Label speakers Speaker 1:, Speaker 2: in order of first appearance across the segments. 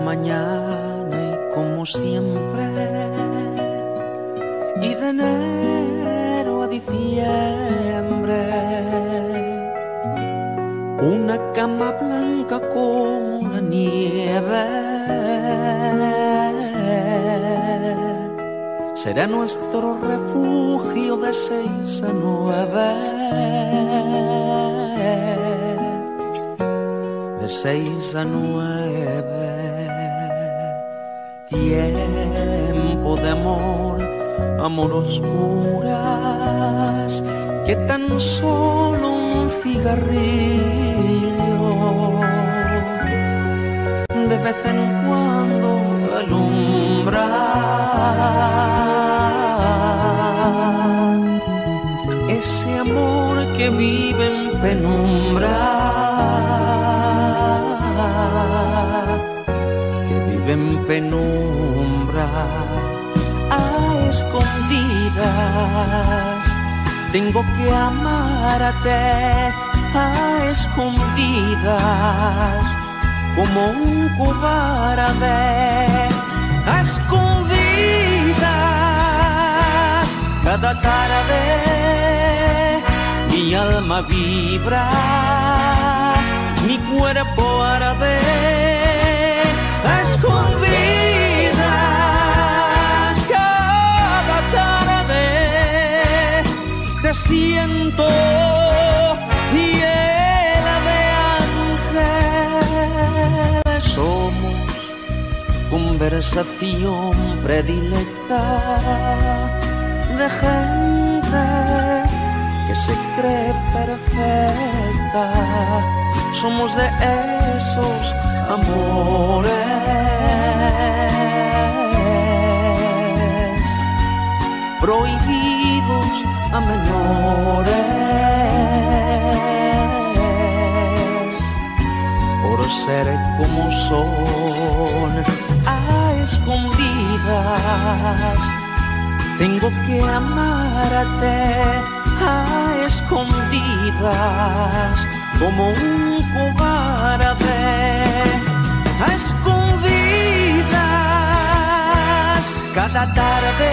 Speaker 1: mañana y como siempre, y de enero a diciembre, una cama blanca como la nieve será nuestro refugio de 6 a 9. De 6 a 9. Tiempo de amor, amor oscuras, que tan solo un cigarrillo de vez en cuando alumbra. Ese amor que vive en penumbra, que vive en penumbra, a escondidas. Tengo que amarte a escondidas, como un cobarde, a escondidas. Cada tarde mi alma vibra, mi cuerpo arde, a escondidas. Cada tarde te siento llena de ángeles. Somos conversación predilecta de gente que se cree perfecta. Somos de esos amores prohibidos a menores, por ser como son, a escondidas. Tengo que amarte a escondidas, como un cobarde, a escondidas. Cada tarde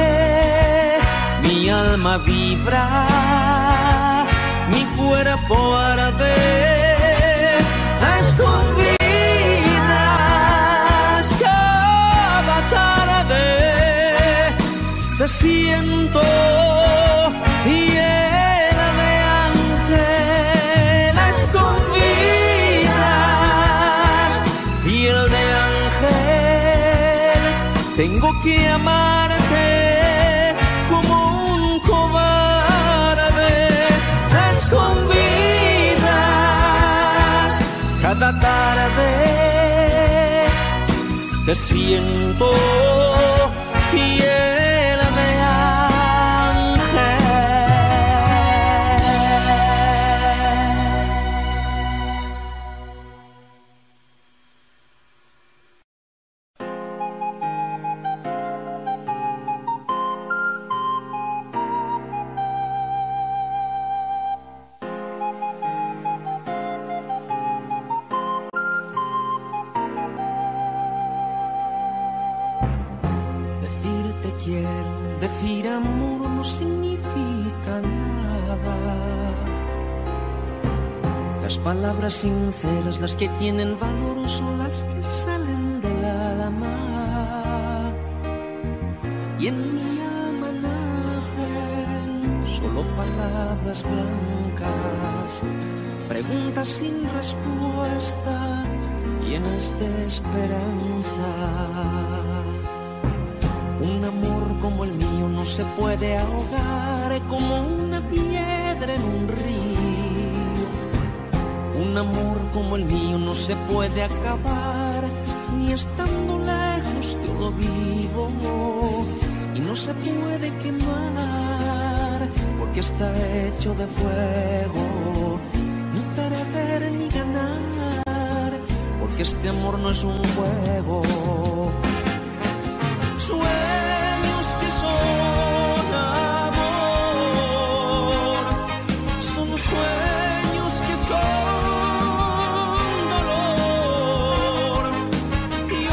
Speaker 1: mi alma vibra, mi cuerpo arde, a escondidas. Cada tarde te siento llena de ángel, a escondidas, piel de ángel. Tengo que amarte como un cobarde, a escondidas. Cada tarde te siento llena de ángel. Decir amor no significa nada. Las palabras sinceras, las que tienen valor, son las que salen del alma. Y en mi alma nacen solo palabras blancas, preguntas sin respuesta, llenas de esperanza. Un amor como el mío no se puede ahogar como una piedra en un río. Un amor como el mío no se puede acabar, ni estando lejos yo lo vivo. Y no se puede quemar, porque está hecho de fuego. Ni perder ni ganar, porque este amor no es un juego. Sueños que son amor, son sueños que son dolor, y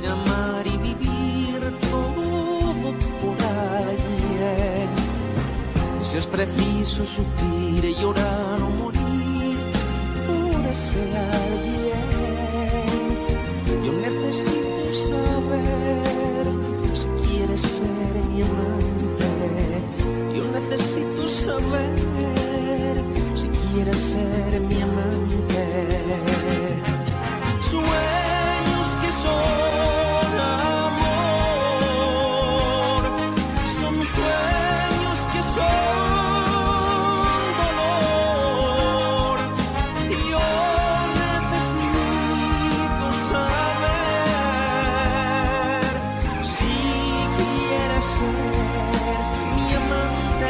Speaker 1: sentir, amar y vivir todo por alguien. Si es preciso sufrir, llorar o morir por ese alguien, yo necesito saber si quieres ser mi amante. Yo necesito saber si quieres ser mi amante. Sueños que son amor, son sueños que son dolor. Yo necesito saber si quieres ser mi amante.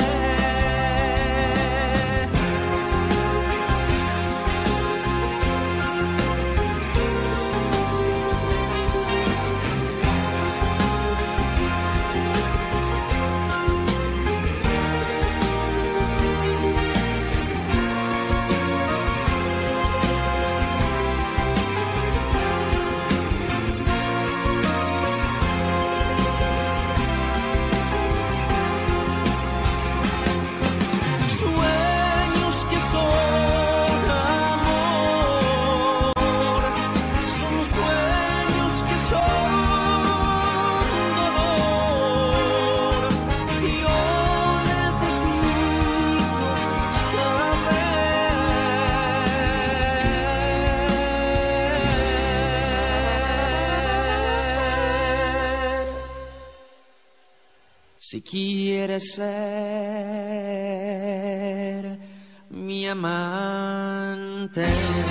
Speaker 1: Sueños que son amor, son sueños que son dolor. Yo necesito saber si quieres ser mi amante.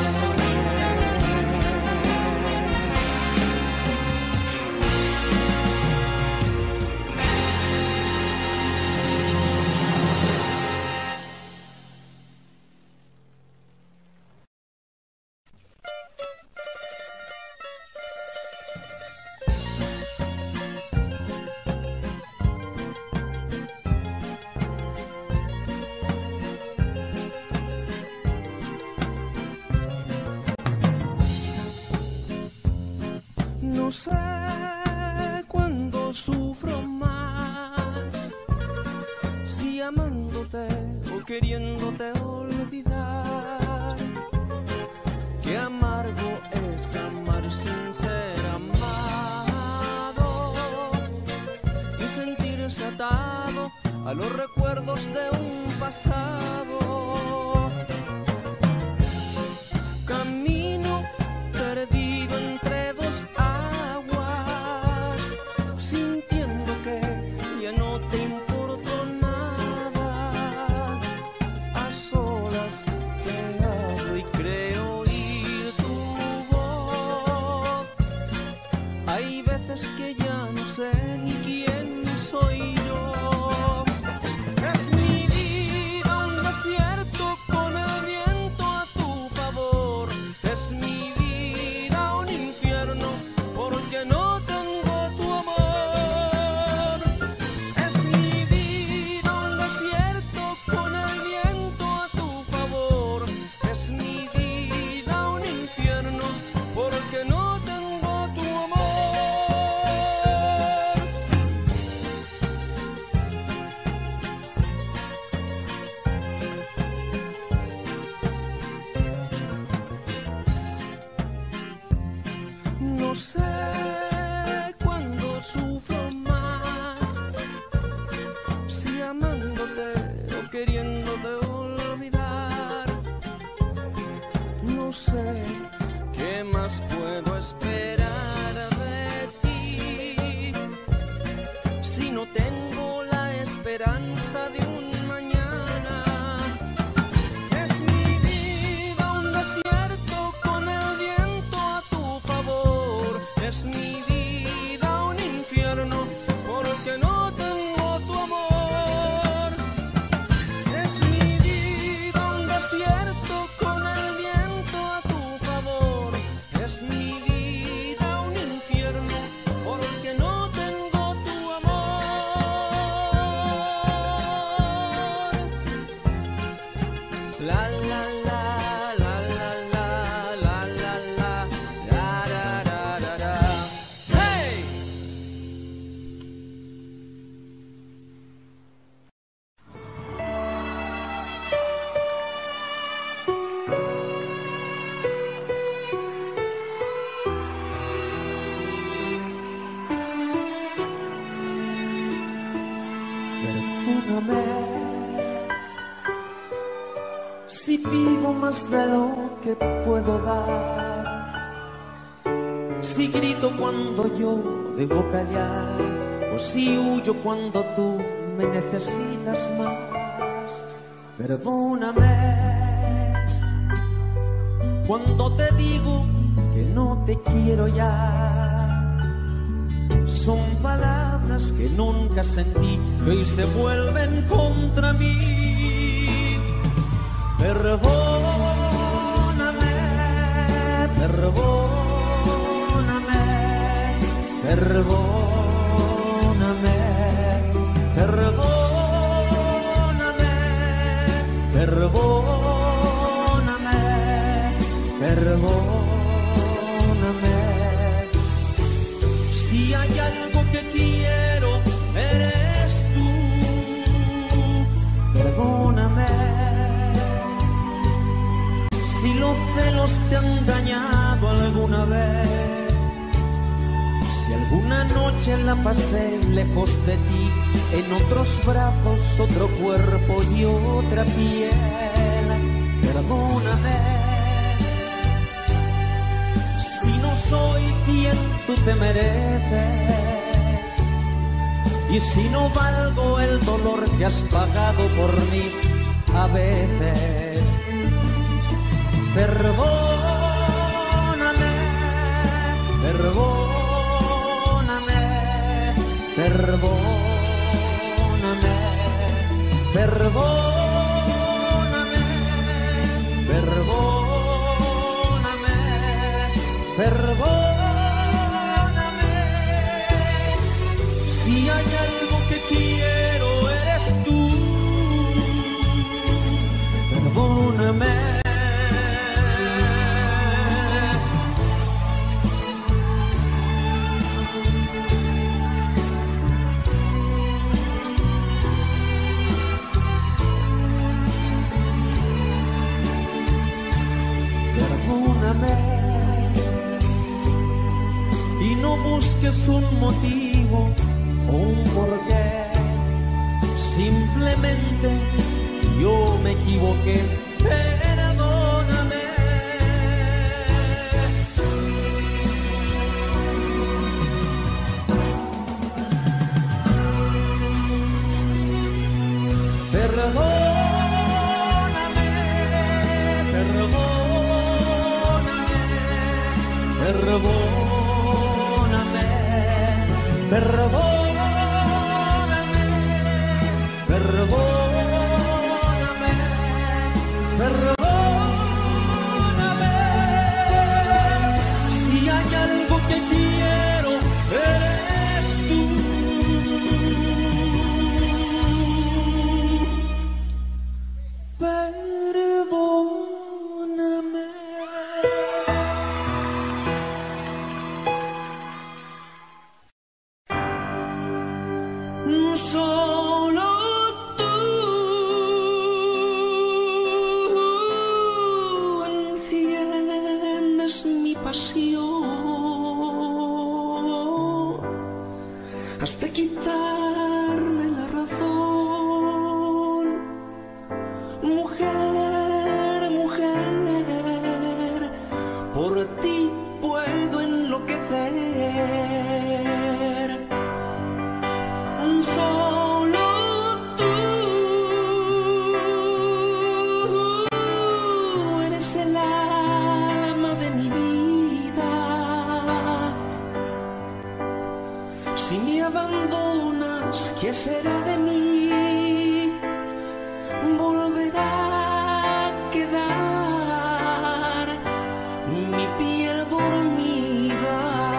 Speaker 1: No sé cuándo sufro más, si amándote o queriéndote olvidar. Qué amargo es amar sin ser amado y sentirse atado a los recuerdos de un pasado. Camino perdido entre dos aguas, sintiendo que ya no te importo nada. A solas te hablo y creo oír tu voz. Hay veces que ya no sé ni quién soy yo. Es mi vida un desierto con el viento a tu favor. Es mi vida un infierno porque no tengo tu amor. Es mi vida un desierto con el viento a tu favor. Es mi vida un infierno porque no tengo tu amor. No sé cuándo sufro más, si amándote o queriéndote olvidar. No sé qué más puedo esperar de ti, si no tengo la esperanza de un mañana. Es mi vida un desierto con el viento a tu favor. Es mi vida un infierno porque no tengo tu amor. Es mi vida un desierto con el viento a tu favor. Es mi vida un infierno porque no tengo tu amor. Perdóname si pido más de lo que puedo dar, si grito cuando yo debo callar, o si huyo cuando tú me necesitas más. Perdóname cuando te digo que no te quiero ya. Son palabras que nunca sentí, que hoy se vuelven contra mí. Perdóname, perdóname, perdóname, perdóname, perdóname, perdóname. Si hay algo que quiero, eres tú. Perdóname si los celos te han dañado alguna vez, si alguna noche la pasé lejos de ti, en otros brazos, otro cuerpo y otra piel. Perdóname si no soy quien tú te mereces, y si no valgo el dolor que has pagado por mí a veces. Perdóname, perdóname, perdóname, perdóname, perdóname, perdóname. Si hay algo que quiero, eres tú. Perdóname. Y no busques un motivo o un porqué, simplemente yo me equivoqué. Perdóname. Perdóname, perdóname, perdóname, perdóname, perdóname, perdóname. Si hay algo que quiero, eres tú. Perdóname. Solo tú enciendes mi pasión, hasta quitarme la razón. Mujer, mujer, por ti puedo enloquecer. Solo tú eres el alma de mi vida. Si me abandonas, ¿qué será de mí? Volverá a quedar mi piel dormida.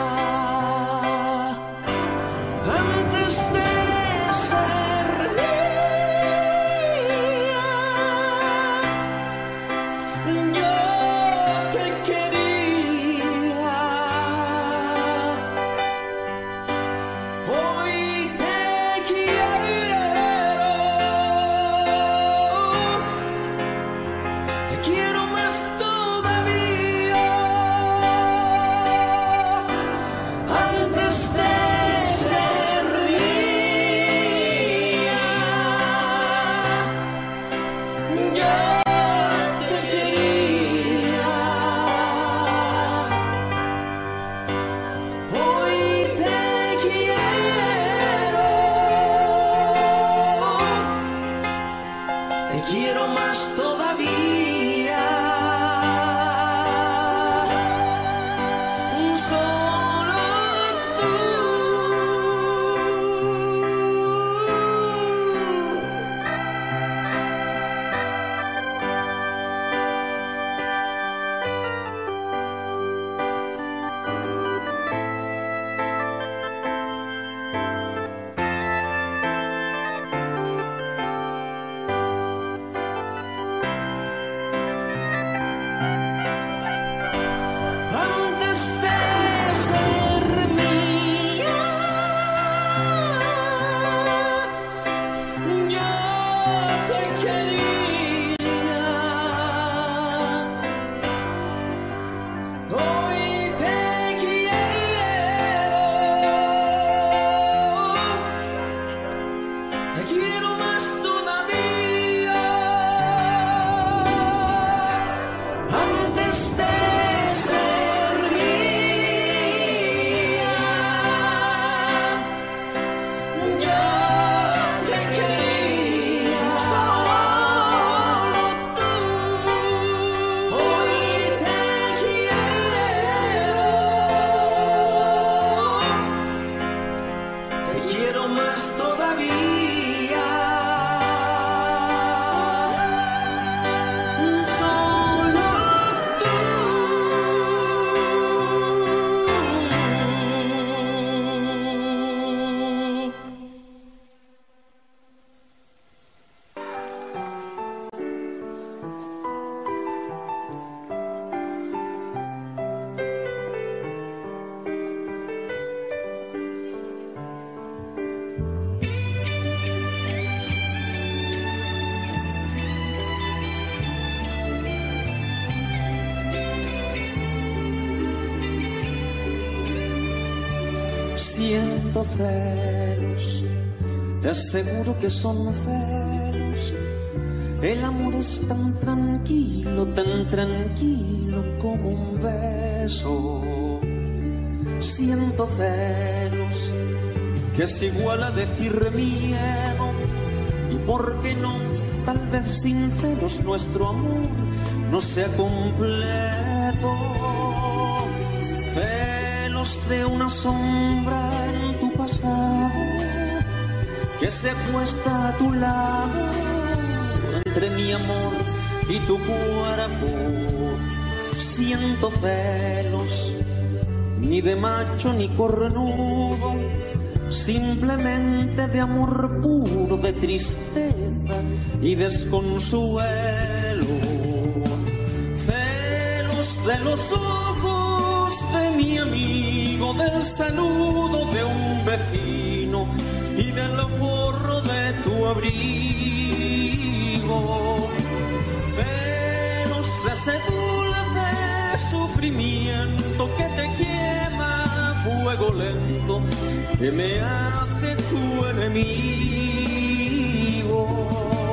Speaker 1: Antes de ser mía, yo te quería. Hoy te quiero. Te quiero más todavía. Antes de ser mía. Siento celos, es seguro que son celos. El amor es tan tranquilo como un beso. Siento celos, que es igual a decir miedo. Y por qué no, tal vez sin celos nuestro amor no sea completo. Celos de una sombra en tu pasado, que se puesta a tu lado entre mi amor y tu cuerpo. Siento celos, ni de macho ni cornudo, simplemente de amor puro, de tristeza y desconsuelo. Celos de los ojos de mi amigo, del saludo de un vecino y del forro de tu abrigo. Celos ese dulce sufrimiento que te quema a fuego lento, que me hace tu enemigo.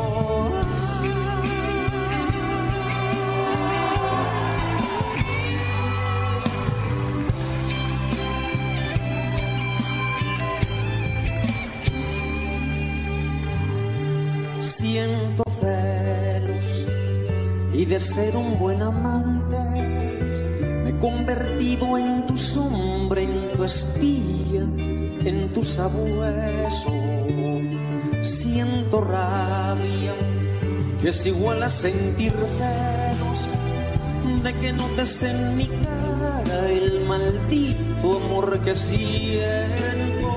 Speaker 1: Siento celos y de ser un buen amante me he convertido en tu sombra, en tu espía, en tu sabueso. Siento rabia, que es igual a sentir celos de que no des en mi cara el maldito amor que siento.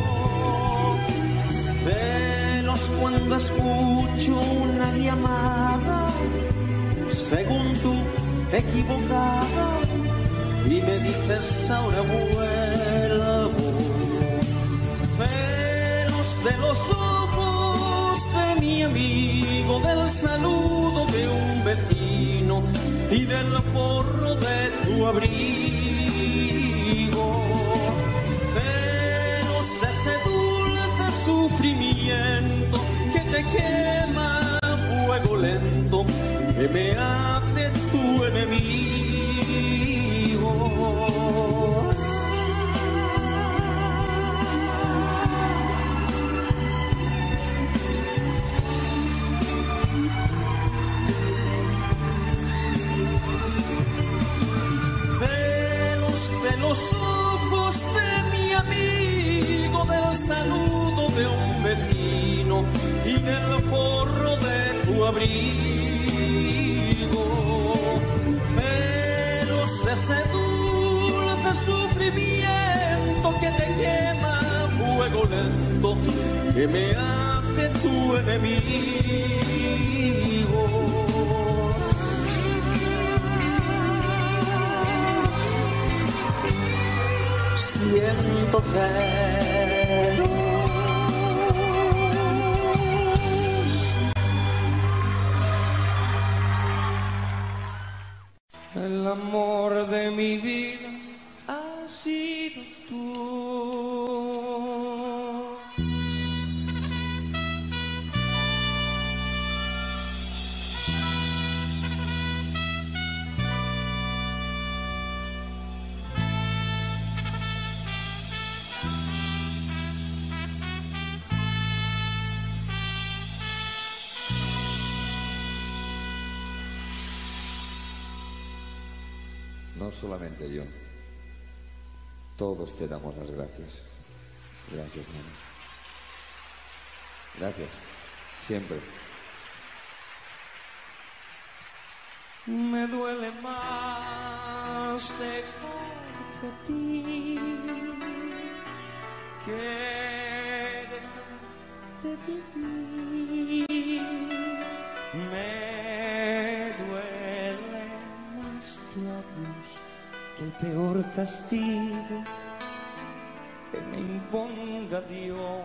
Speaker 1: Cuando escucho una llamada, según tú, equivocada, y me dices ahora vuelvo. Celos de los ojos de mi amigo, del saludo de un vecino y del forro de tu abrigo. Celos ese dulce sufrimiento que te quema a fuego lento, que me hace tu enemigo. Celos de los ojos de mi amigo, del saludo de un vecino y del forro de tu abrigo. Celos ese dulce sufrimiento que te quema a fuego lento, que me hace tu enemigo. Siento celos. El amor de mi vida ha sido tú.
Speaker 2: No solamente yo, todos te damos las gracias. Gracias, nena. Gracias, siempre.
Speaker 1: Me duele más dejarte a ti que dejar de vivir. Me duele más tu adiós que el peor castigo que me imponga Dios.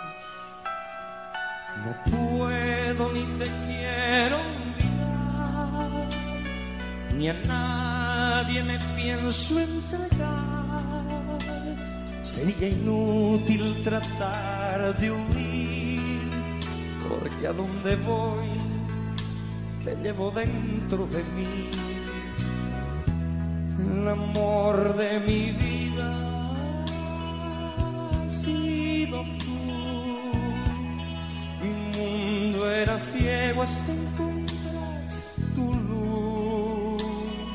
Speaker 1: No puedo ni te quiero olvidar, ni a nadie me pienso entregar. sería inútil tratar de huir, porque a donde voy te llevo dentro de mí. El amor de mi vida ha sido tú. Mi mundo era ciego hasta encontrar tu luz.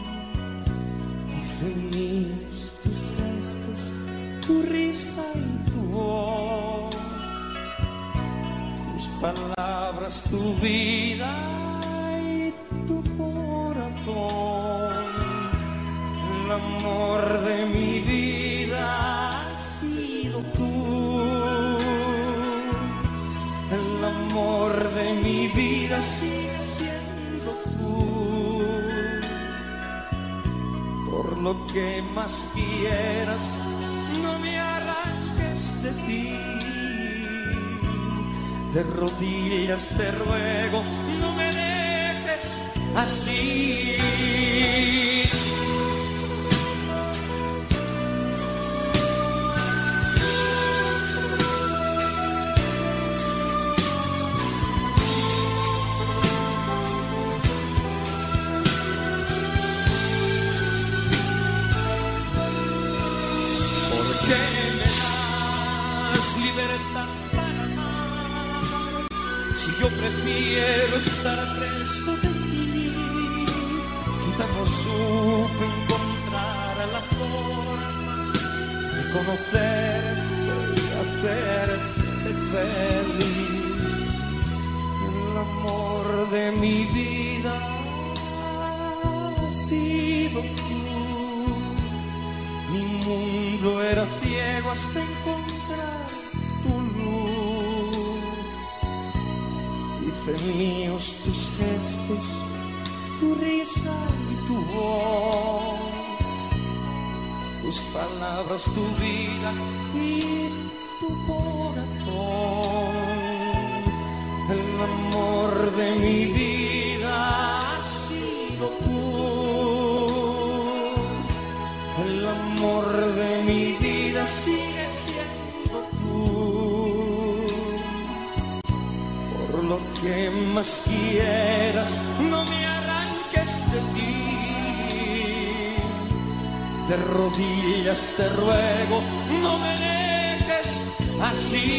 Speaker 1: Hice míos tus gestos, tu risa y tu voz, tus palabras, tu vida y tu corazón. El amor de mi vida has sido tú. El amor de mi vida sigue siendo tú. Por lo que más quieras, no me arranques de ti. De rodillas te ruego, no me dejes así. Libertad para amar, si yo prefiero estar preso de ti. Quizá no supe encontrar la forma de conocerte y hacerte feliz. El amor de mi vida ha sido tú. Mi mundo era ciego hasta encontrar tu luz. Hice míos tus gestos, tu risa y tu voz, tus palabras, tu vida y tu corazón. El amor de mi vida ha sido tú. El amor de mi vida sigue siendo tú. Por lo que más quieras, no me arranques de ti. De rodillas te ruego, no me dejes así.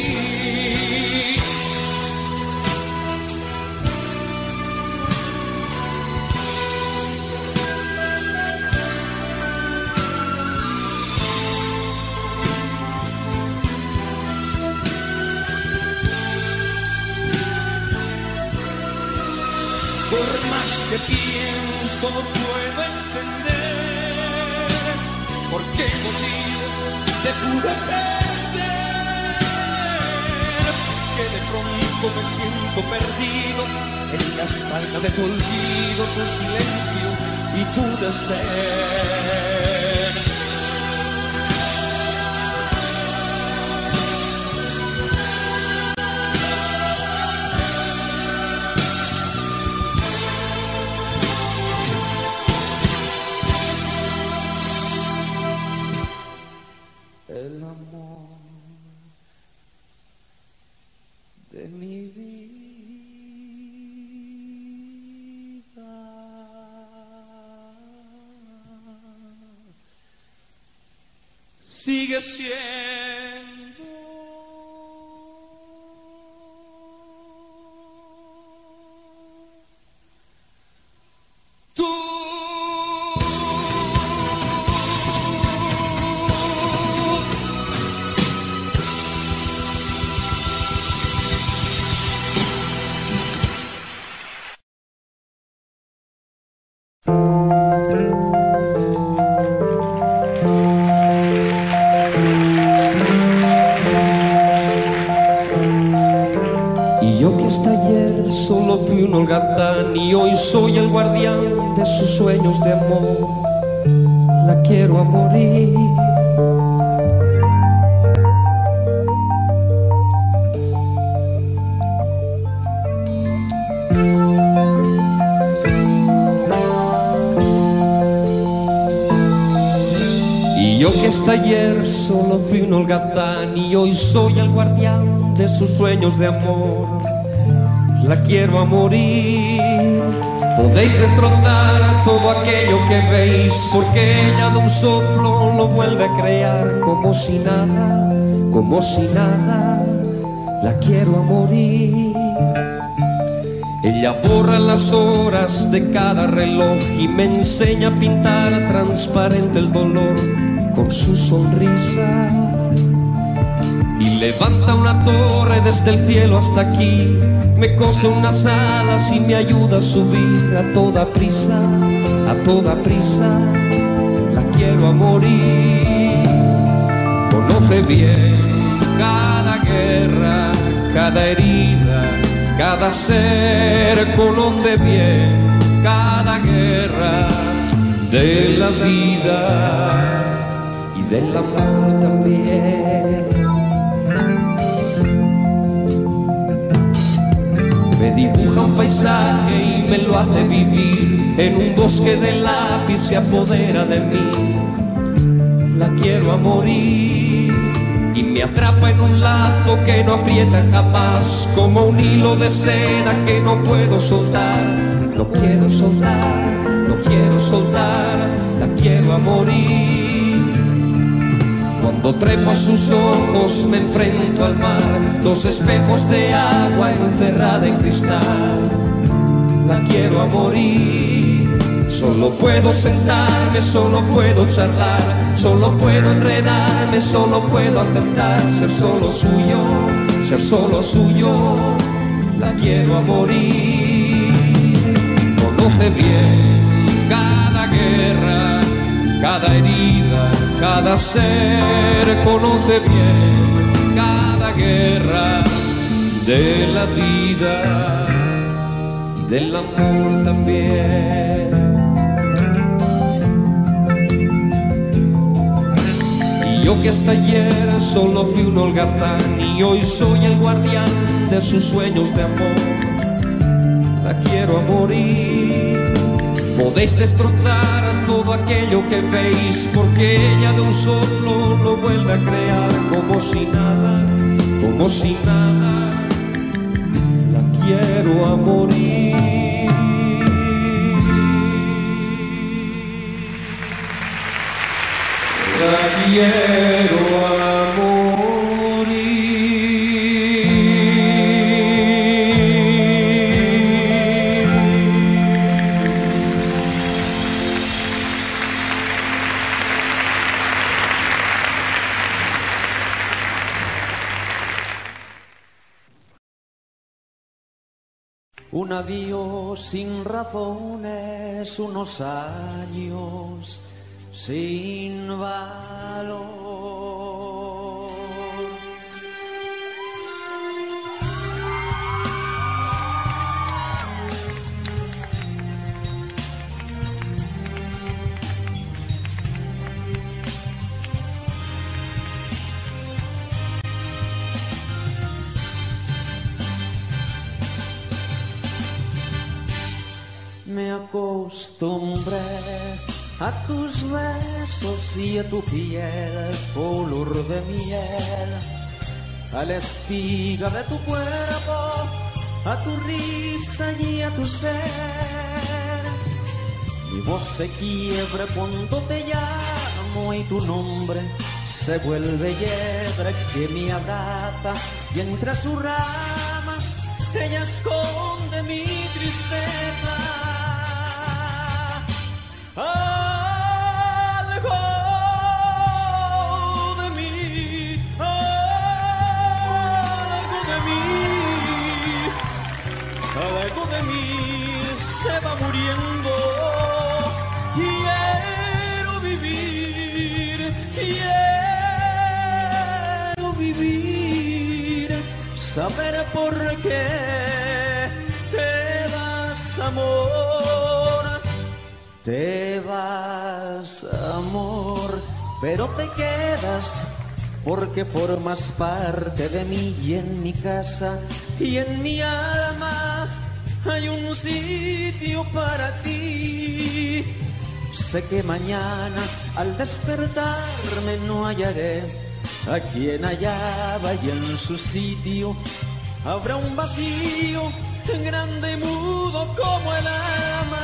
Speaker 1: Por más que pienso no puedo entender por qué motivo te pude perder, que de pronto me siento perdido en la espalda de tu olvido, tu silencio y tu desdén. El amor de mi vida sigue siendo tú. Y yo que hasta ayer solo fui un holgazán y hoy soy el guardián de sus sueños de amor, la quiero a morir. Y yo que hasta
Speaker 3: hasta ayer solo fui un holgazán y hoy soy el guardián de sus sueños de amor. La quiero a morir. Podéis destrozar todo aquello que veis, porque ella de un soplo lo vuelve a crear como si nada, como si nada. La quiero a morir. Ella borra las horas de cada reloj y me enseña a pintar transparente el dolor con su sonrisa. Y levanta una torre desde el cielo hasta aquí, me cose unas alas y me ayuda a subir a toda prisa, a toda prisa. La quiero a morir. Conoce bien cada guerra, cada herida, cada ser. Conoce bien cada guerra de la vida y del amor también. Me dibuja un paisaje y me lo hace vivir. En un bosque de lápiz se apodera de mí. La quiero a morir. Y me atrapa en un lazo que no aprieta jamás, como un hilo de seda que no puedo soltar. No quiero soltar, no quiero soltar. La quiero a morir. Cuando trepo a sus ojos me enfrento al mar, dos espejos de agua encerrada en cristal. La quiero a morir. Solo puedo sentarme, solo puedo charlar, solo puedo enredarme, solo puedo aceptar ser solo suyo, ser solo suyo. La quiero a morir. Conoce bien cada guerra, cada herida, cada ser. Conoce bien cada guerra de la vida y del amor también. Y yo que hasta ayer solo fui un holgazán y hoy soy el guardián de sus sueños de amor. La quiero a morir. Podéis destrozar todo aquello que veis, porque ella de un soplo lo vuelve a crear como si nada, como si nada. La quiero a morir. La quiero a morir.
Speaker 1: Un adiós sin razones, unos años sin valor. Me acostumbré a tus besos y a tu piel color de miel, a la espiga de tu cuerpo, a tu risa y a tu ser. Mi voz se quiebra cuando te llamo y tu nombre se vuelve hiedra que me abraza, y entre sus ramas ella esconde mi tristeza. Algo de mí, algo de mí, algo de mí se va muriendo. Quiero vivir, quiero vivir, saber por qué te vas, amor. Te vas, amor, pero te quedas porque formas parte de mí, y en mi casa y en mi alma hay un sitio para ti. Sé que mañana al despertarme no hallaré a quien hallaba y en su sitio habrá un vacío grande y mudo como el alma.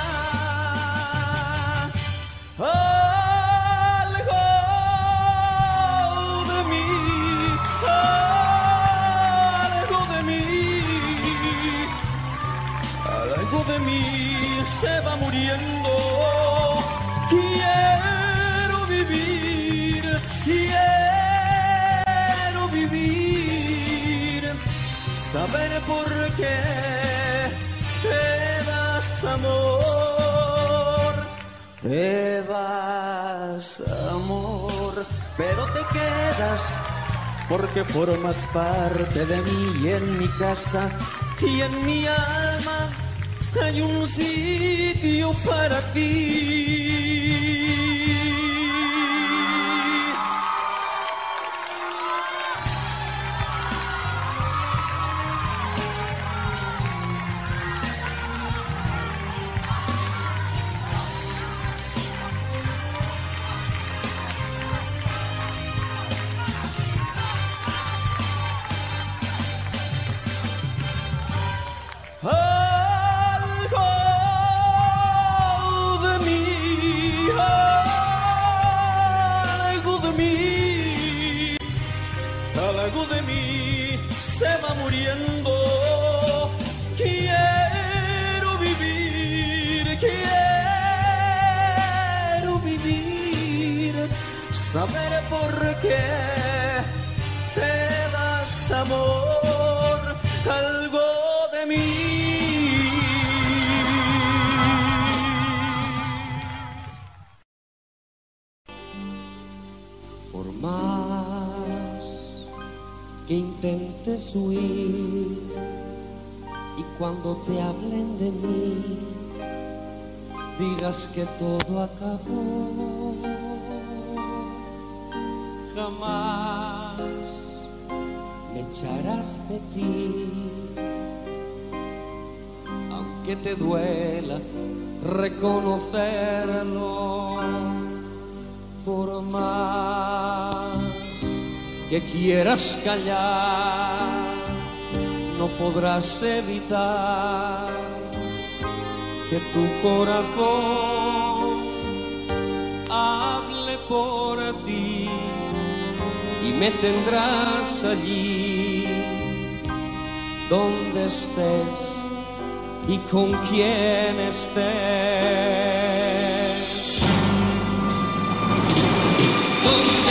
Speaker 1: Algo de mí se va muriendo. Quiero vivir, saber por qué te das amor, pero te quedas porque formas parte de mí y en mi casa y en mi alma hay un sitio para ti. Algo de mí se va muriendo. Quiero vivir, saber por qué te das amor, algo de mí.
Speaker 3: Por más que intentes huir y cuando te hablen de mí digas que todo acabó, jamás me echarás de ti, aunque te duela reconocerlo. Por más que quieras callar, no podrás evitar que tu corazón hable por ti y me tendrás allí donde estés y con quien estés. Donde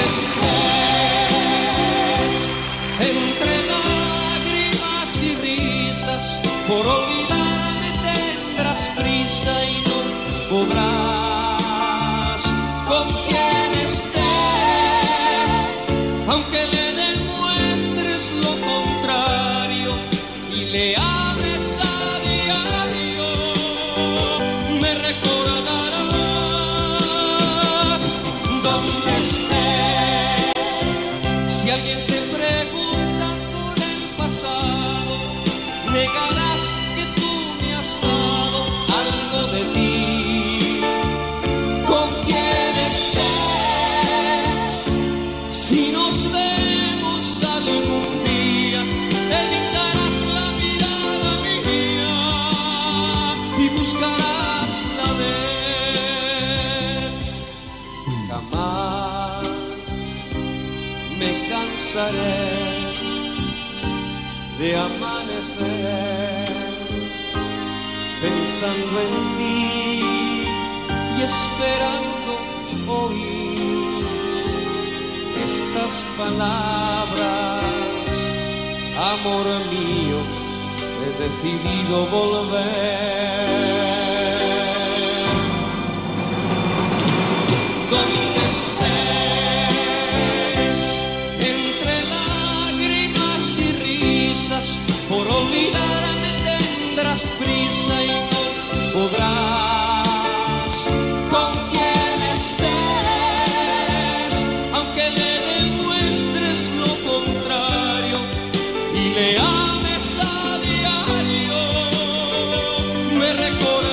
Speaker 3: estés, entre lágrimas y risas, por olvidarme tendrás prisa y no podrás. Con quien estés, aunque le demuestres lo contrario y le hables a diario, me recordarás. Donde estés, si alguien te pregunta por el pasado, negarás que tú me has dado algo de ti. Con quien estés, si nos vemos algún día, evitarás la mirada mía y buscarás la de él. Jamás me cansaré de amanecer pensando en ti y esperando oír estas palabras. Amor mío, he decidido volver. Donde estés, entre lágrimas y risas, por olvidarme tendrás prisa y no podrás. Con quien estés, aunque le demuestres lo contrario y le ames a diario, me recordarás.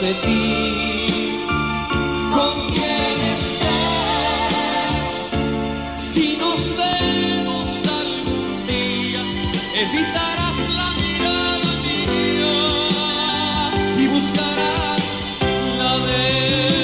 Speaker 3: de ti. Con quien estés, si nos vemos algún día, evitarás la mirada mía y buscarás la de él.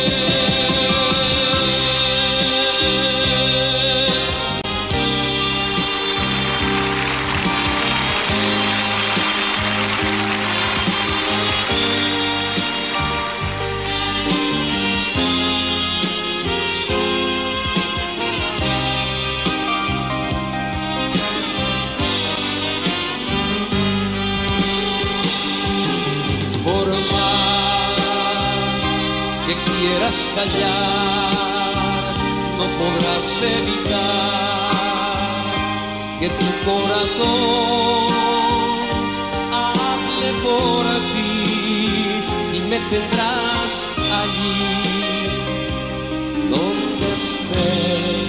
Speaker 3: Por más que quieras callar, no podrás evitar que tu corazón hable por ti y me tendrás allí donde estés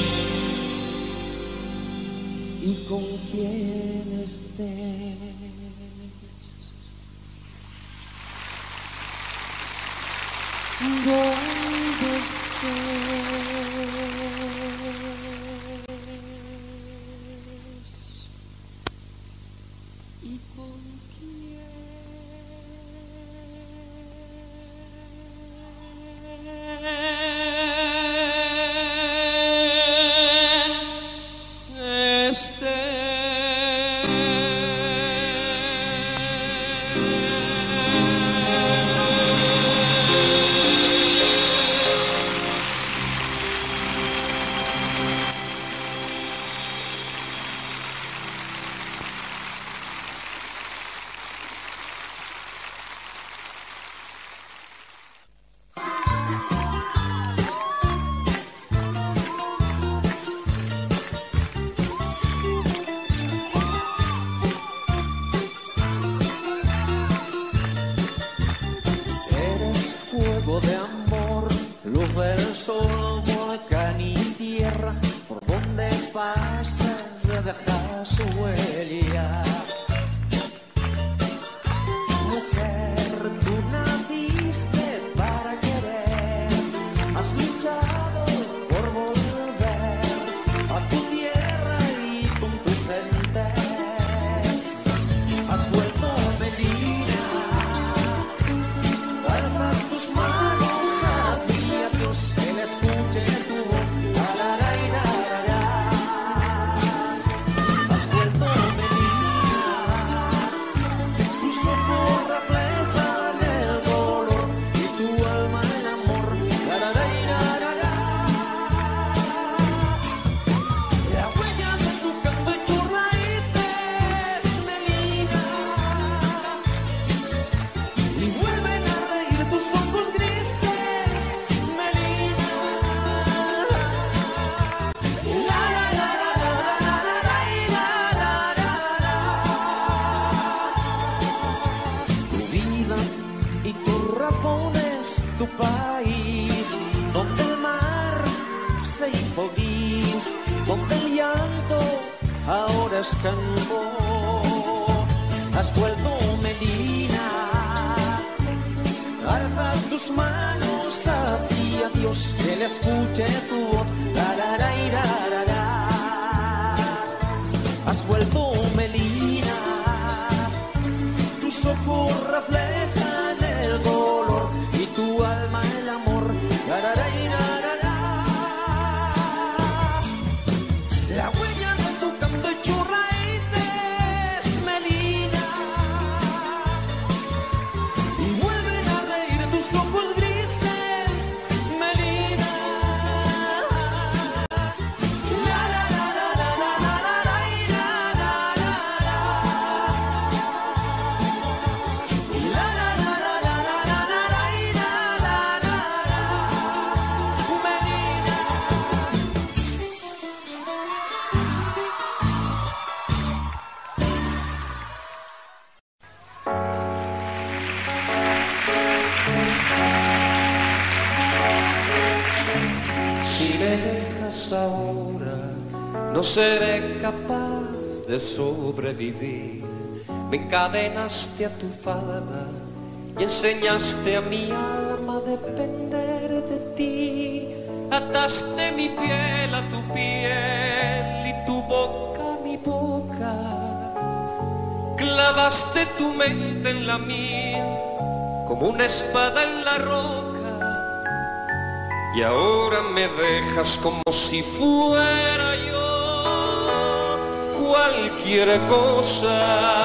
Speaker 3: y con quien estés. ¿Dónde estés? ¿Y con quién estés?
Speaker 1: De amor, luz del sol, volcán y tierra, por donde pasas dejas huella. Mujer, tú naciste para querer, has luchado por volver a tu tierra y con tu gente. Has vuelto Melina, alza tus manos. Que le escuche tu voz, has vuelto Melina, tus ojos reflejan el dolor y tu alma el amor, la huella de tu canto y tus raíces, Melina, y vuelven a reír tus ojos grises. Tu país, donde el mar se hizo gris, donde el llanto ahora es canto. Has vuelto Melina, alza tus manos hacia Dios, que le escuche tu voz. Has vuelto Melina, tus ojos reflejan el dolor y tu alma el amor. La huella de tu canto y tus raíces, Melina, y vuelven a reír tus ojos grises, Melina.
Speaker 3: Ahora no seré capaz de sobrevivir. Me encadenaste a tu falda y enseñaste a mi alma a depender de ti. Ataste mi piel a tu piel y tu boca a mi boca. Clavaste tu mente en la mía como una espada en la roca. Y ahora me dejas como si fuera yo cualquier cosa.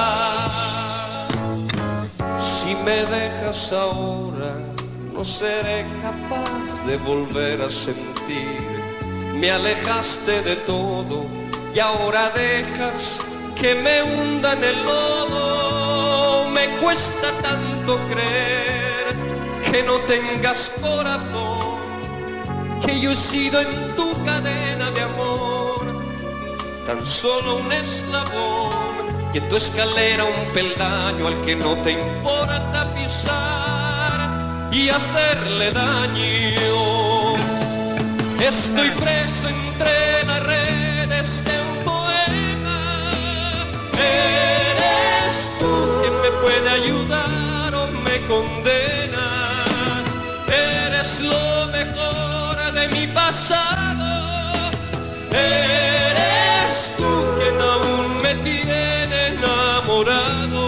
Speaker 3: Si me dejas ahora, no seré capaz de volver a sentir. Me alejaste de todo y ahora dejas que me hunda en el lodo. Me cuesta tanto creer que no tengas corazón, que yo he sido en tu cadena de amor tan solo un eslabón, y en tu escalera un peldaño al que no te importa pisar y hacerle daño. Estoy preso entre las redes de un poema. Eres tú quien me puede ayudar o me condena. Eres lo mejor de mi pasado. Eres tú quien aún me tiene enamorado.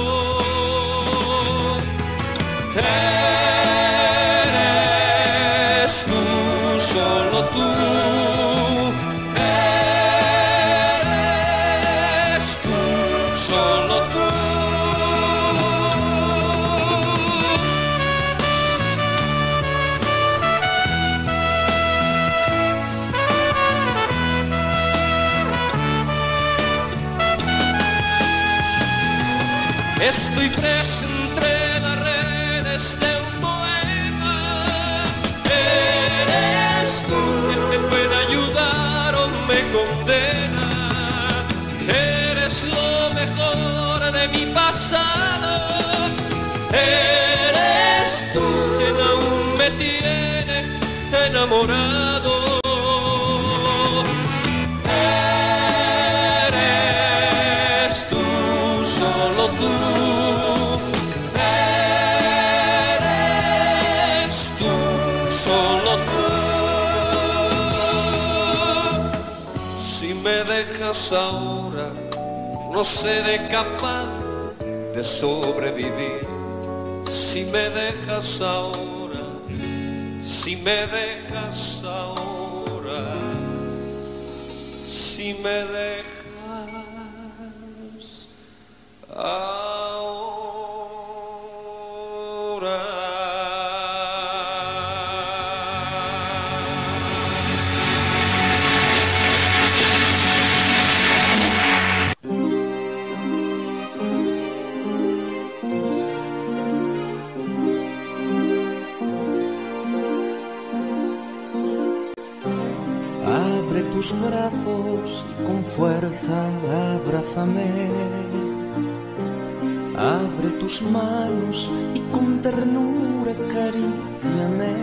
Speaker 3: Eres tú, solo tú. Eres tú, solo tú. Estoy preso entre las redes de un poema. Eres tú quien me puede ayudar o me condena. Eres lo mejor de mi pasado. Eres tú quien aún me tiene enamorado. Eres tú, solo tú. Me dejas ahora, no seré capaz de sobrevivir. Si me dejas ahora, si me dejas ahora, si me dejas ahora.
Speaker 1: Tus brazos y con fuerza abrázame. Abre tus manos y con ternura acaríciame.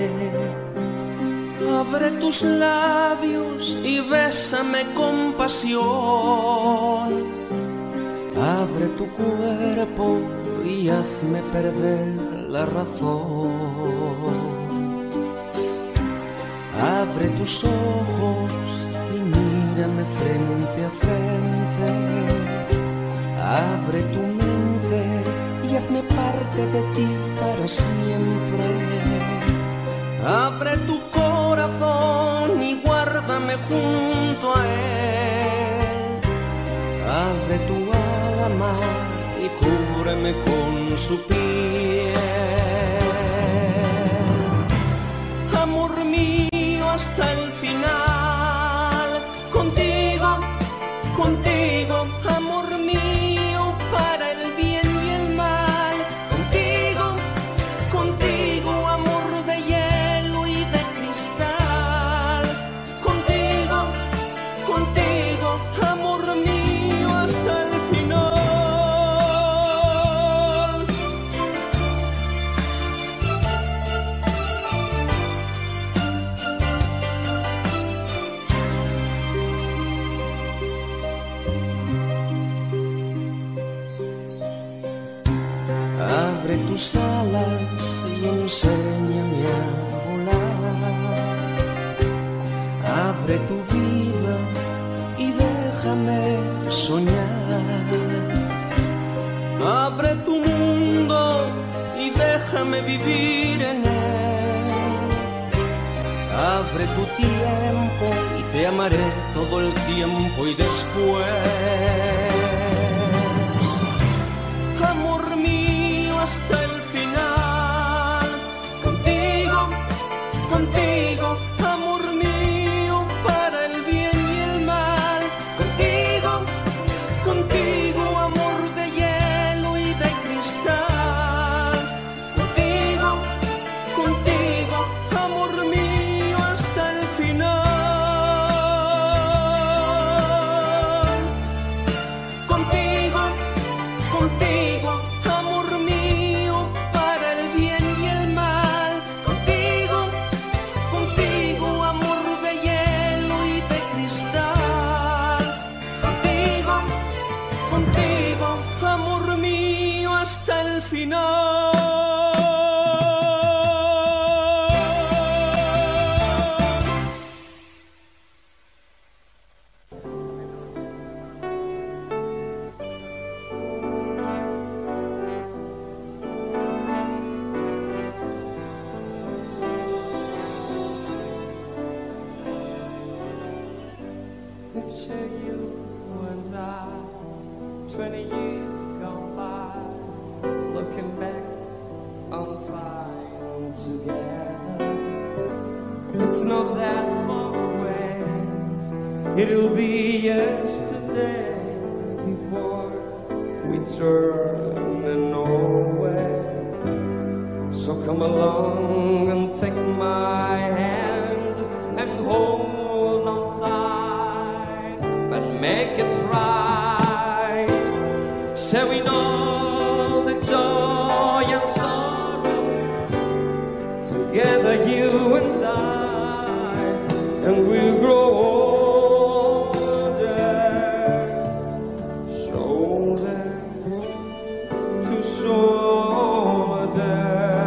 Speaker 1: Abre tus labios y bésame con pasión. Abre tu cuerpo y hazme perder la razón. Abre tus ojos y mírame frente a frente. Abre tu mente y hazme parte de ti para siempre. Abre tu corazón y guárdame junto a él. Abre tu alma y cúbreme con su piel. Amor mío, hasta el final, contigo, contigo, amor mío, para el bien y el mal, contigo, contigo, amor de hielo y de cristal, contigo, contigo, amor mío, hasta el final. tus alas y enséñame a volar. Abre tu vida y déjame soñar. Abre tu mundo y déjame vivir en él. Abre tu tiempo y te amaré todo el tiempo y después, amor mío, hasta el final. Contigo, contigo, amor mío, para el bien y el mal. Contigo, contigo, amor de hielo y de cristal. Contigo, contigo, amor mío, hasta el final. Contigo, contigo, amor mío, para el bien y el mal. Contigo, contigo, amor de hielo y de cristal. Contigo, contigo, amor mío, hasta el final.
Speaker 3: Picture you and I, 20 years gone by, looking back on time together. It's not that far away, it'll be yesterday before we turn and away. So come along and take my hand and hold on tight, but make it right. Sharing all the joy and sorrow together, you and I, and we'll grow older, shoulder to shoulder.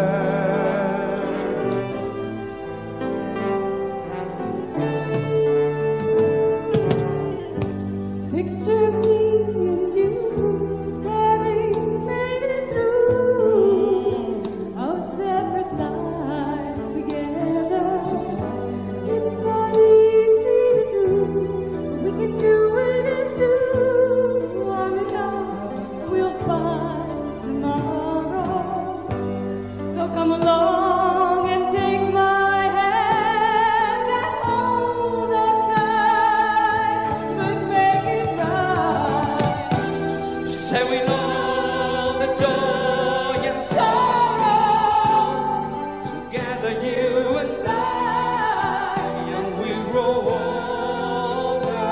Speaker 4: Picture me and you having made it through our separate lives together. It's not easy to do, we can do it as two. Arm in arm, we'll find tomorrow. So come along and take my hand and hold on tight, but make it right.
Speaker 3: Sharing all the joy and sorrow together, you and I, and we grow older,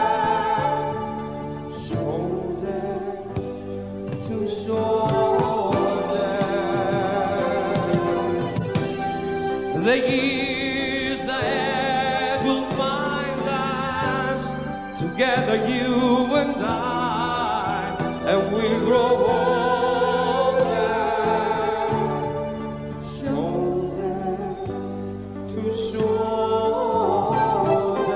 Speaker 3: shoulder to shoulder. The years ahead will find us together, you and I, and we grow older, shoulder to shoulder.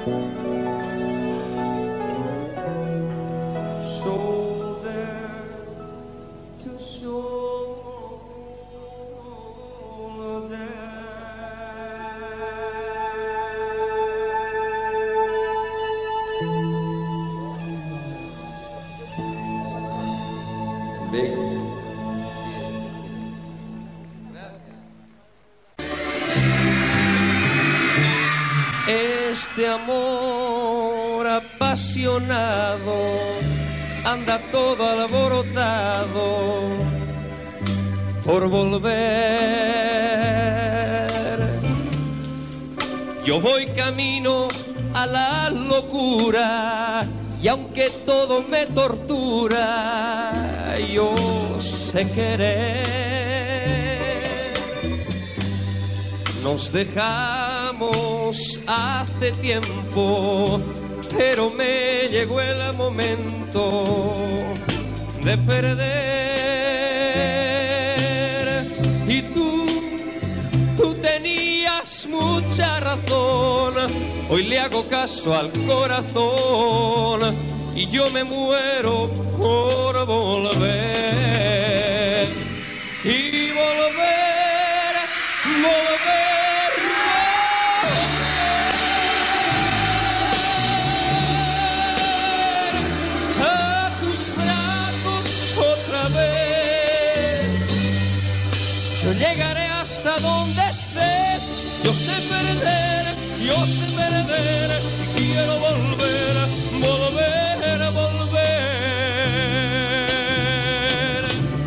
Speaker 3: Este amor apasionado anda todo alborotado por volver. Yo voy camino a la locura y aunque todo me tortura, yo sé querer. Nos dejamos hace tiempo, pero me llegó el momento de perder. Y tú tenías mucha razón, hoy le hago caso al corazón y yo me muero por volver. Y volver, volver. Yo llegaré hasta donde estés, yo sé perder y quiero volver, volver, volver.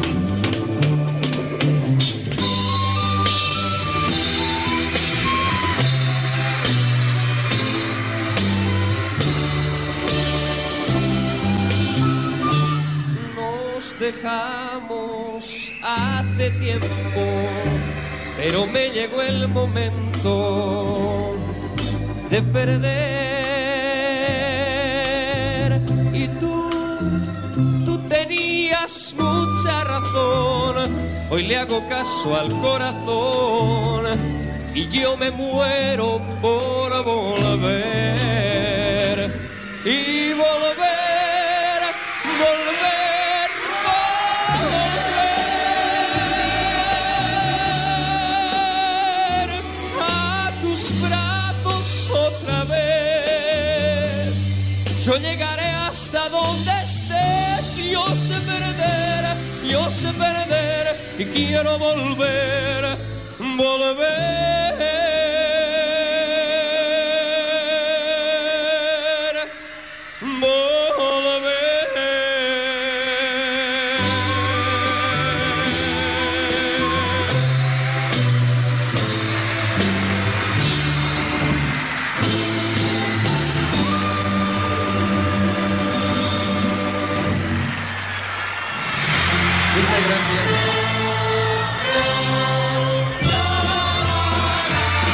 Speaker 3: Nos dejamos hace tiempo, pero me llegó el momento de perder. Y tú tenías mucha razón, hoy le hago caso al corazón y yo me muero por volver. Y volver, volver. Brazos otra vez, yo llegaré hasta donde estés. Yo sé perder y quiero volver, volver, volver. Muchas gracias.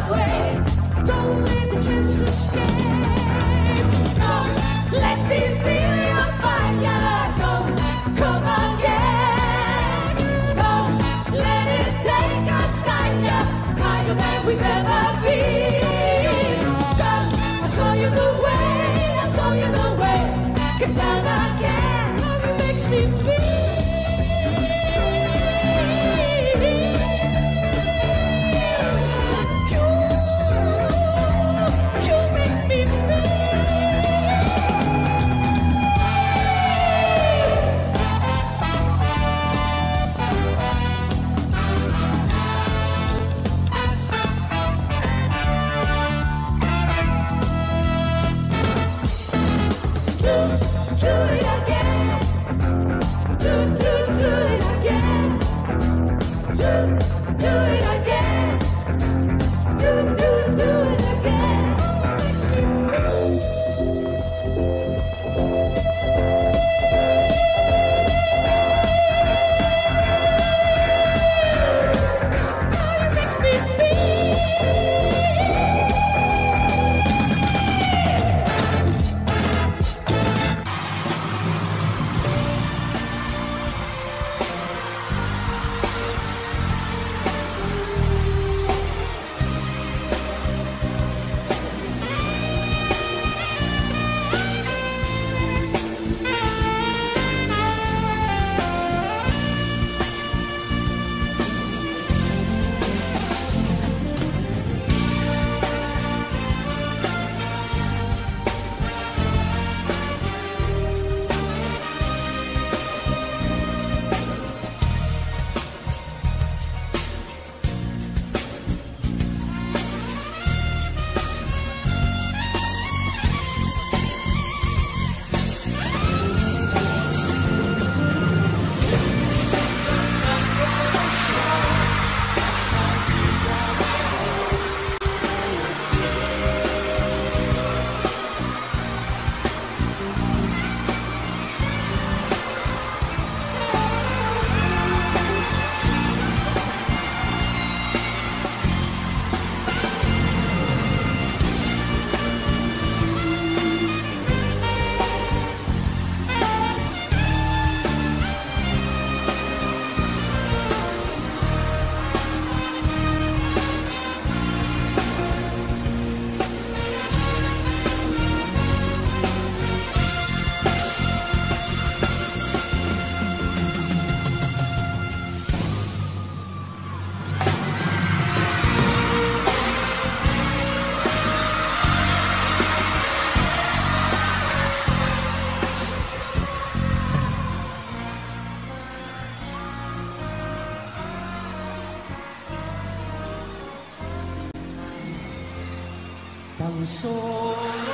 Speaker 1: Tan solo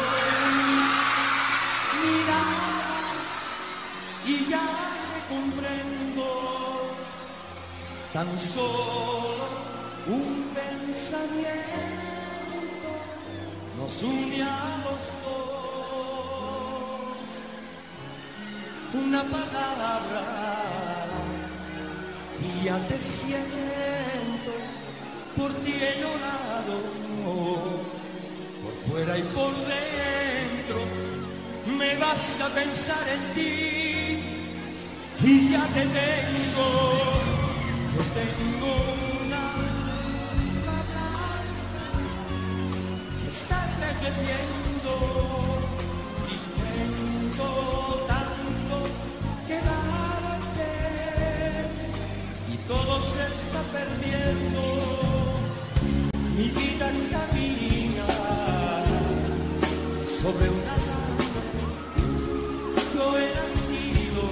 Speaker 1: mirar y ya te comprendo. Tan solo un pensamiento nos une a los dos. Una palabra y ya te siento. Por ti he llorado, por fuera y por dentro. Me basta pensar en ti y ya te tengo. Yo tengo una palabra que estás defendiendo y tengo tanto que darte y todo se está perdiendo. Mi vida camina sobre una lana. Yo he nacido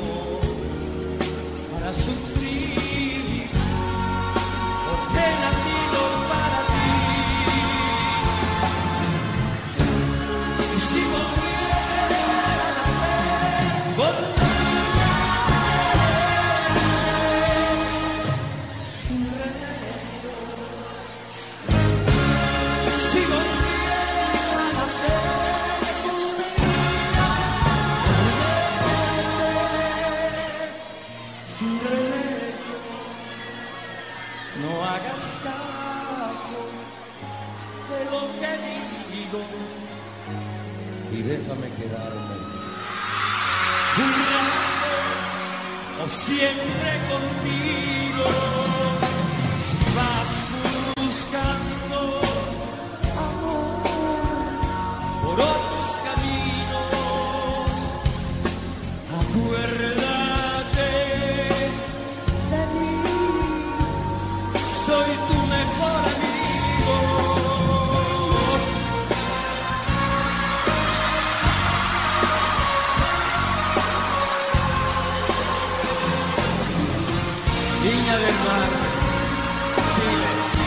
Speaker 1: para sufrir, porque he nacido para ti. Y si volviera a nacer, volvería sin remedio. Si volviera a nacer, sin remedio. No hagas caso
Speaker 3: de lo que digo
Speaker 5: y déjame quedarme
Speaker 3: un rato o siempre contigo. Si vas buscando amor por otros caminos, acuérdate de mí, soy tu mejor amigo. Viña del Mar, Chile,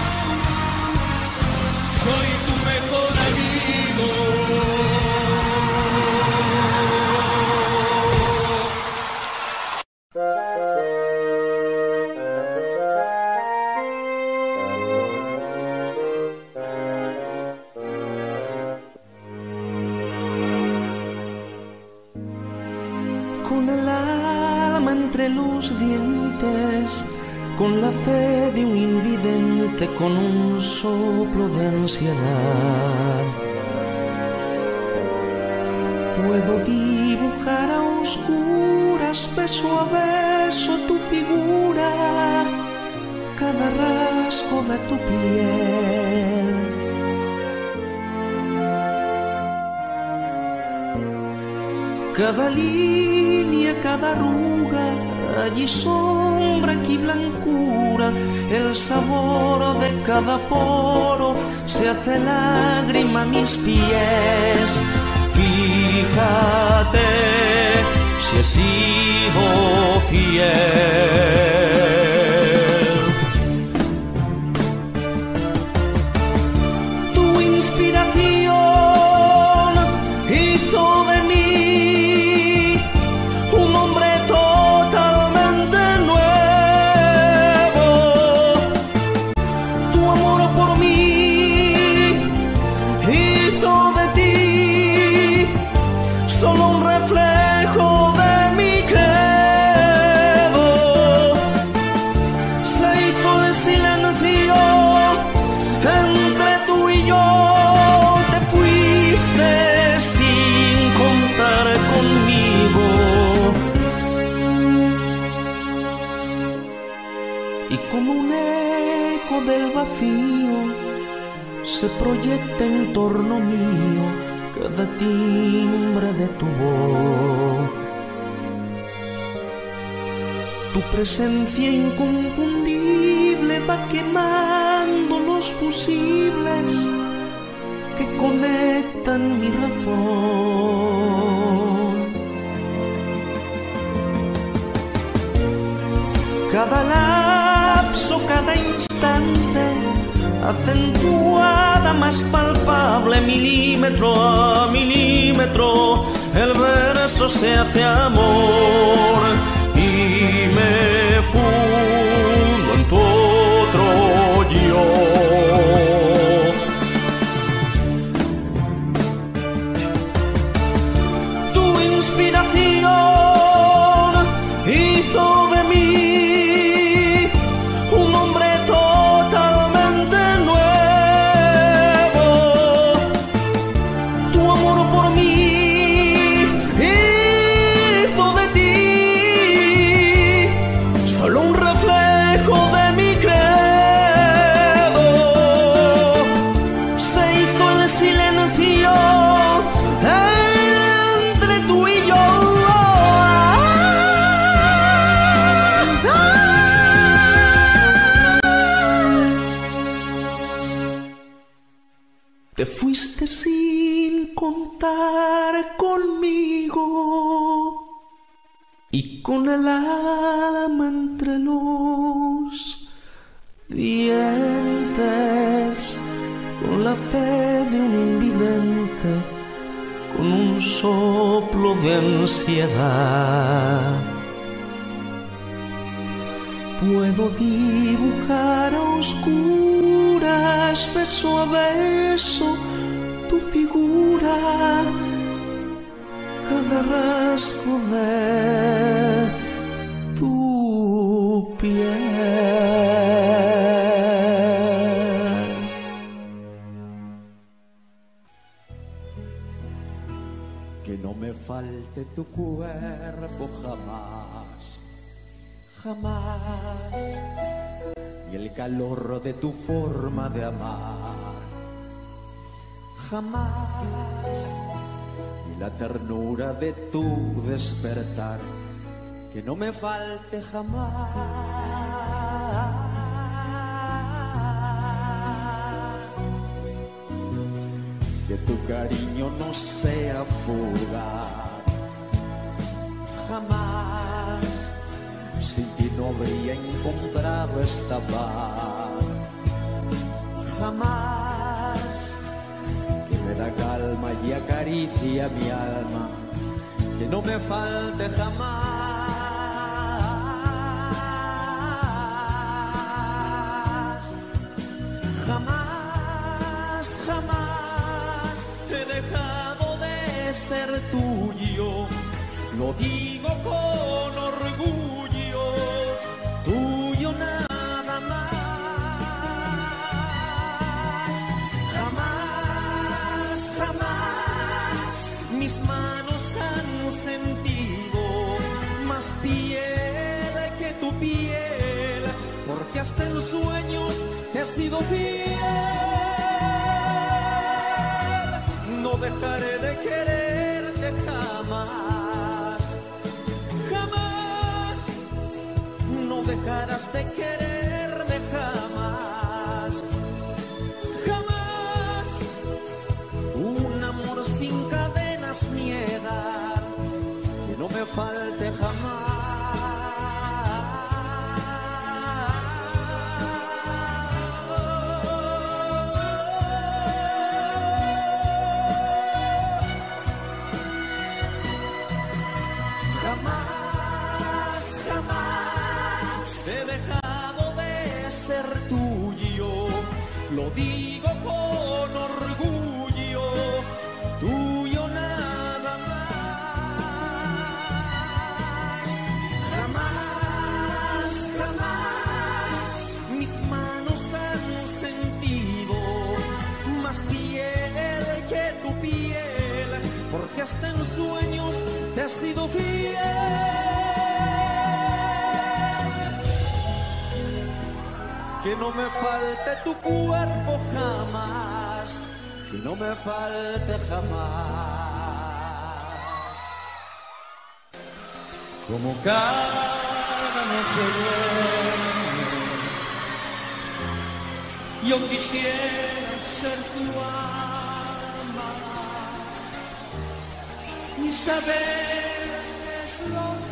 Speaker 3: soy tu mejor amigo.
Speaker 1: Con el alma entre los dientes, con la fe de un invidente, con un soplo de ansiedad, puedo dibujar a oscuras, beso a beso tu figura, cada rasgo de tu piel. Cada línea, cada arruga, allí sombra, aquí blancura, el sabor de cada poro se hace lágrima a mis pies. Fíjate si he sido fiel. Tu inspiración hizo de mí un hombre totalmente nuevo. Tu amor por mí hizo de ti solo un reflejo de mi credo. Se hizo el silencio entre tú y yo. Te fuiste sin contar conmigo. Y como un eco del vacío se proyecta en torno mío cada timbre de tu voz. Tu presencia inconfundible va quemando los fusibles que conectan mi razón. Cada lapso, cada instante, acentuada, más palpable, milímetro a milímetro, el verso se hace amor y me fundo en tu otro yo. Tu inspiración hizo de mí un hombre totalmente nuevo. Tu amor por mí hizo de ti solo un reflejo de mi credo. Se hizo el silencio entre tú y yo. Te fuiste sin contar conmigo y con el alma entre los dientes, con la fe de un invidente, con un soplo de ansiedad. Puedo dibujar a oscuras, beso a beso, tu figura, cada rasgo de tu piel. falte tu cuerpo jamás, jamás, y el calor de tu forma de amar, jamás, y la ternura de tu despertar, que no me falte jamás. Que tu cariño no sea fugaz, jamás, sin ti no habría encontrado esta paz, jamás, que me da calma y acaricia mi alma, que no me falte jamás, jamás, jamás he dejado de ser tuyo, lo digo con orgullo, tuyo nada más. Jamás, jamás mis manos han sentido más piel que tu piel, porque hasta en sueños te has sido fiel. No dejaré de quererte jamás, jamás. No dejarás de quererme jamás, jamás. Un amor sin cadenas, mi edad, que no me falte jamás. He dejado de ser tuyo, lo digo con orgullo, tuyo nada más. Jamás, jamás mis manos han sentido más piel que tu piel, porque hasta en sueños te has sido fiel. Que no me falte tu cuerpo jamás, que no me falte jamás.
Speaker 3: Como cada noche duerme, yo quisiera ser tu alma y saber qué es lo que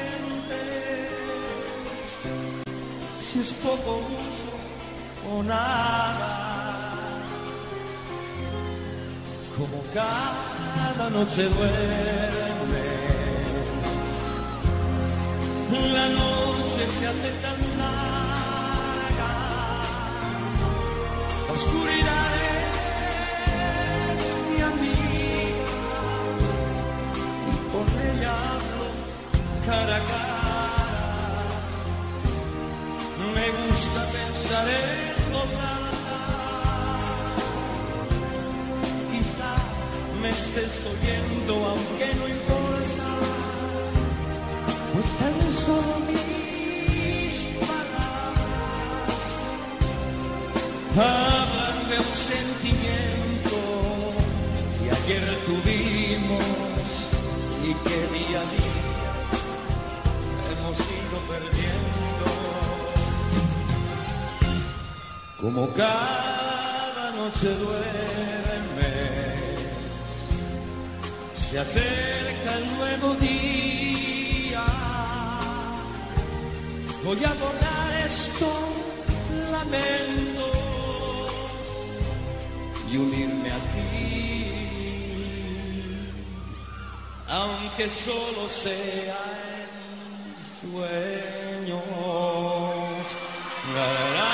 Speaker 3: sientes, si es poco uso o nada. Como cada noche duerme, la noche se hace tan larga, la oscuridad es mi amiga y con ella hablo cara a cara. Me gusta pensar en voz alta, quizá me estés oyendo aunque no importa, pues tan solo mis palabras hablan de un sentimiento que ayer tuvimos y que día a día hemos ido perdiendo. Como cada noche duermes, se acerca el nuevo día. Voy a borrar estos lamentos y unirme a ti, aunque solo sea en sueños. La, la, la.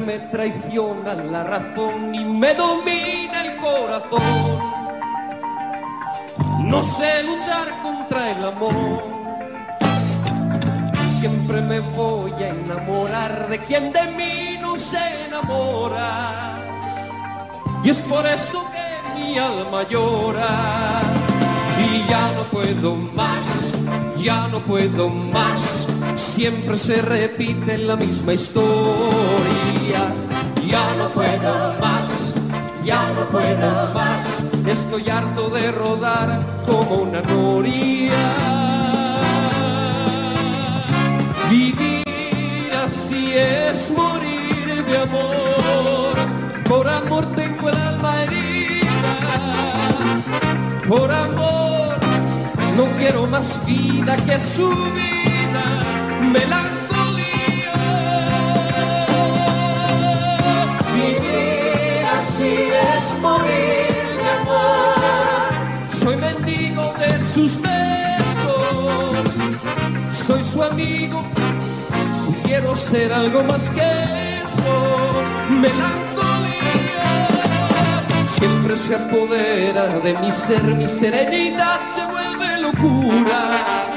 Speaker 3: me traiciona la razón y me domina el corazón. No sé luchar contra el amor. Siempre me voy a enamorar de quien de mí no se enamora. Y es por eso que mi alma llora. Y ya no puedo más, ya no puedo más. Siempre se repite la misma historia. Ya no puedo más, ya no puedo más. Estoy harto de rodar como una noria. Vivir así es morir de amor. Por amor tengo el alma herida. Por amor no quiero más vida que su vida. Melancolía. Vivir así es morir de amor. Soy mendigo de sus besos. Soy su amigo y quiero ser algo más que eso. Melancolía. Siempre se apodera de mi ser, mi serenidad se vuelve locura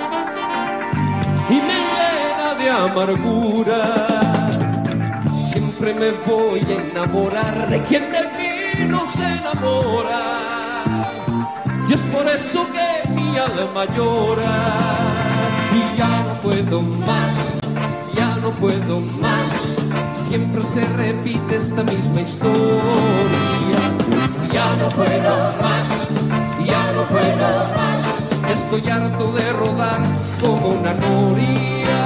Speaker 3: y me llena de amargura. Siempre me voy a enamorar de quien de mí no se enamora. Y es por eso que mi alma llora. Y ya no puedo más, ya no puedo más. Siempre se repite esta misma historia. Ya no puedo más, ya no puedo más. Estoy harto de rodar como una noria.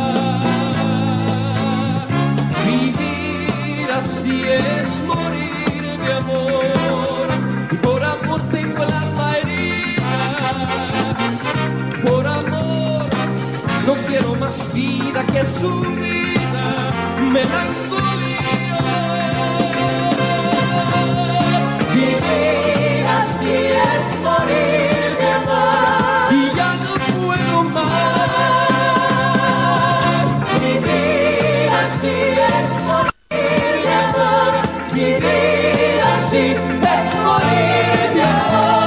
Speaker 3: Vivir así es morir de amor. Y por amor tengo el alma herida. Por amor no quiero más vida que su vida. Melancolía. Vivir así es morir de amor. Y ya no puedo más. Vivir así es morir de amor. Vivir así es morir de amor.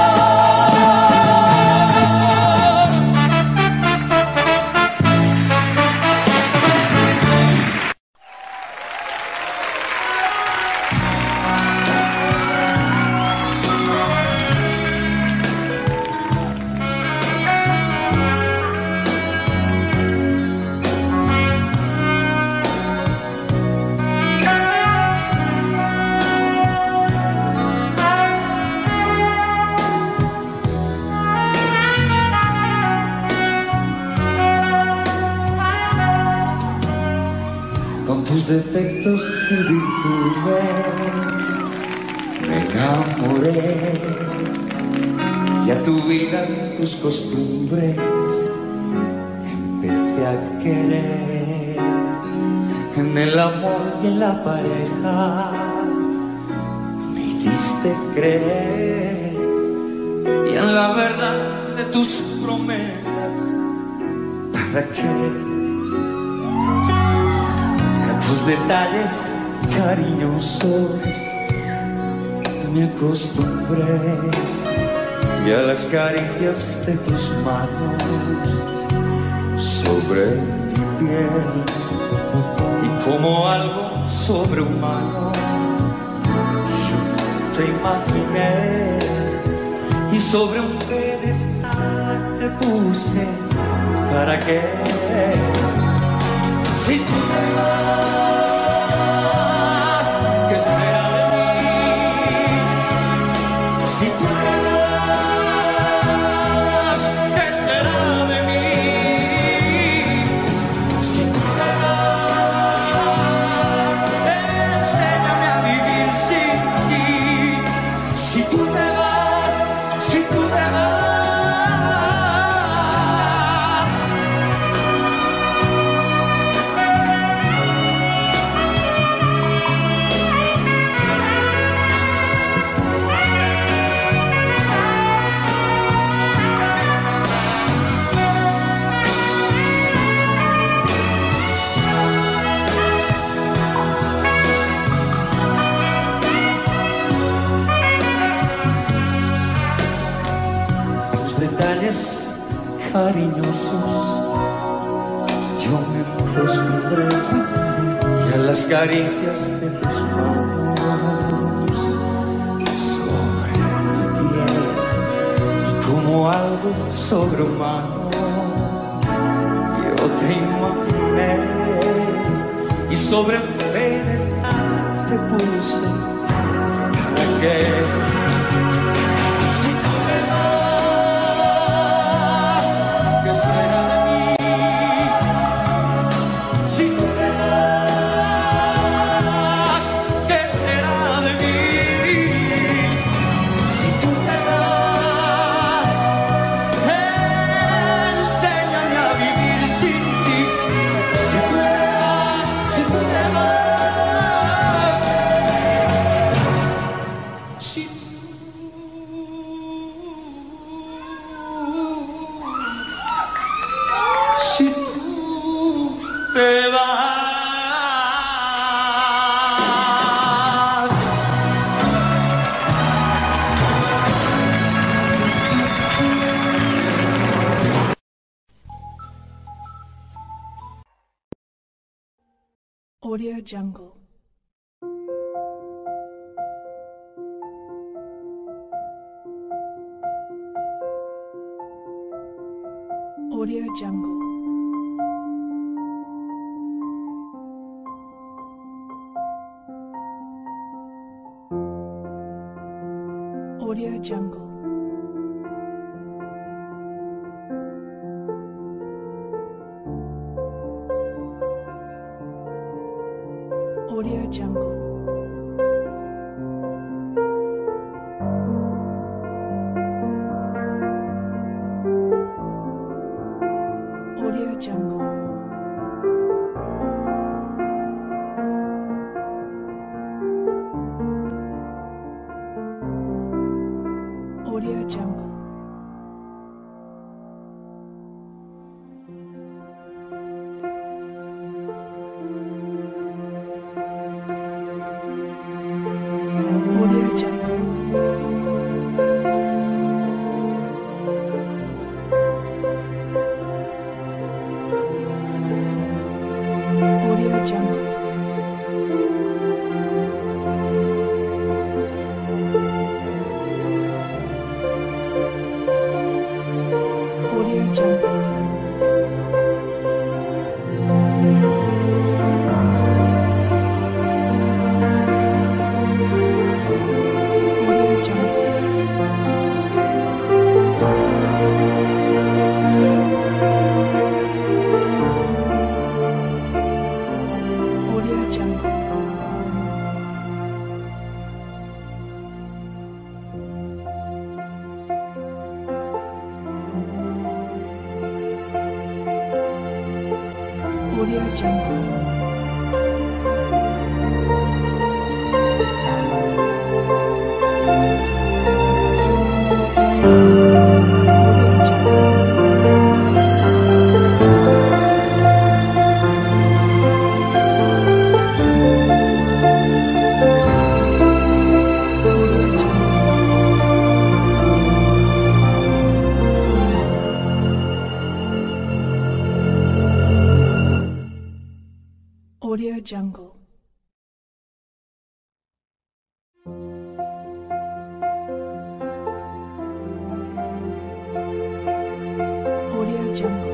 Speaker 6: Defectos y virtudes me enamoré, y a tu vida, tus costumbres empecé a querer. En el amor y en la pareja me hiciste creer, y en la verdad de tus promesas, ¿para qué? Los detalles cariñosos me acostumbré, y a las caricias de tus manos sobre mi piel, y como algo sobrehumano yo te imaginé, y sobre un pedestal te puse. ¿Para qué? Si tú te vas, ¿qué será de mí? Si tú te vas, ¿qué será de mí? Si tú te vas, enséñame a vivir sin ti. Si tú te vas, si tú te vas. cariñosos. Yo me acostumbré y a las caricias de tus manos sobre mi piel, y como algo sobrehumano yo te imaginé, y sobre un pedestal te puse. ¿Para qué? Si tú te vas, ¿qué será de mí? Si tú te vas, ¿qué será de mí? Si tú te vas, enséñame a vivir sin ti. Si tú te vas, si tú te vas, si tú te vas.
Speaker 7: Audio Jungle. Audio Jungle. Audio Jungle. Audio Jungle. Audio Jungle. Audio Jungle. Audio Jungle. Audio Jungle. Audio Jungle. Audio Jungle. Audio Jungle. Audio Jungle. Audio Jungle.